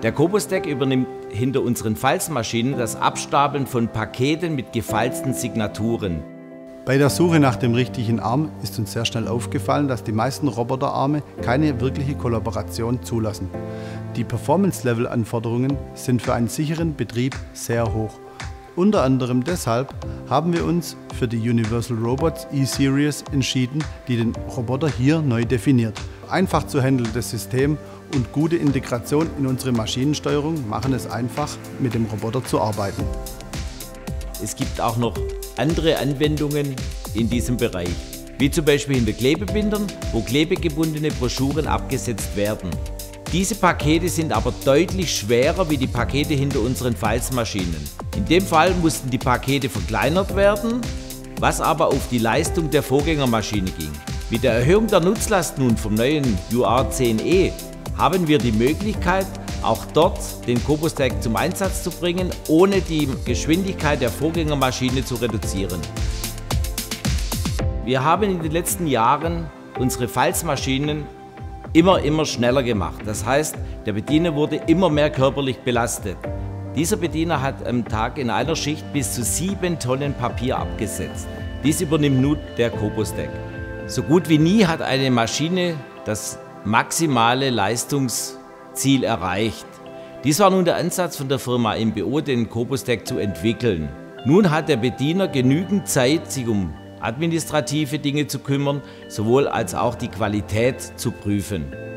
Der COBO-Stack übernimmt hinter unseren Falzmaschinen das Abstapeln von Paketen mit gefalzten Signaturen. Bei der Suche nach dem richtigen Arm ist uns sehr schnell aufgefallen, dass die meisten Roboterarme keine wirkliche Kollaboration zulassen. Die Performance-Level-Anforderungen sind für einen sicheren Betrieb sehr hoch. Unter anderem deshalb haben wir uns für die Universal Robots E-Series entschieden, die den Roboter hier neu definiert. Einfach zu handelndes System und gute Integration in unsere Maschinensteuerung machen es einfach, mit dem Roboter zu arbeiten. Es gibt auch noch andere Anwendungen in diesem Bereich, wie zum Beispiel hinter Klebebindern, wo klebegebundene Broschüren abgesetzt werden. Diese Pakete sind aber deutlich schwerer wie die Pakete hinter unseren Falzmaschinen. In dem Fall mussten die Pakete verkleinert werden, was aber auf die Leistung der Vorgängermaschine ging. Mit der Erhöhung der Nutzlast nun vom neuen UR10E haben wir die Möglichkeit, auch dort den COBO-Stack zum Einsatz zu bringen, ohne die Geschwindigkeit der Vorgängermaschine zu reduzieren. Wir haben in den letzten Jahren unsere Falzmaschinen immer schneller gemacht. Das heißt, der Bediener wurde immer mehr körperlich belastet. Dieser Bediener hat am Tag in einer Schicht bis zu 7 Tonnen Papier abgesetzt. Dies übernimmt nun der COBO-Stack. So gut wie nie hat eine Maschine das maximale Leistungsziel erreicht. Dies war nun der Ansatz von der Firma MBO, den COBO-Stack zu entwickeln. Nun hat der Bediener genügend Zeit, sich um administrative Dinge zu kümmern, sowohl als auch die Qualität zu prüfen.